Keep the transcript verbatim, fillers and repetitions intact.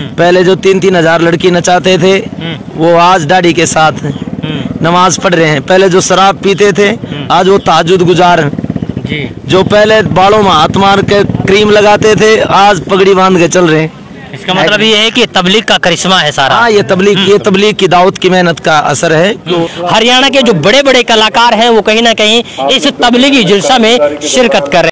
पहले जो तीन तीन हजार लड़की नचाते थे वो आज दाढ़ी के साथ नमाज पढ़ रहे हैं। पहले जो शराब पीते थे आज वो तहज्जुद गुजार हैं। जो पहले बालों में हाथ मार के क्रीम लगाते थे आज पगड़ी बांध के चल रहे हैं। इसका मतलब ये है कि तबलीग का करिश्मा है सारा। हाँ, ये तबलीग ये तबलीग की दावत की मेहनत का असर है। हरियाणा के जो बड़े बड़े कलाकार हैं वो कहीं ना कहीं इस तबलीगी जुलसा में शिरकत कर रहे हैं।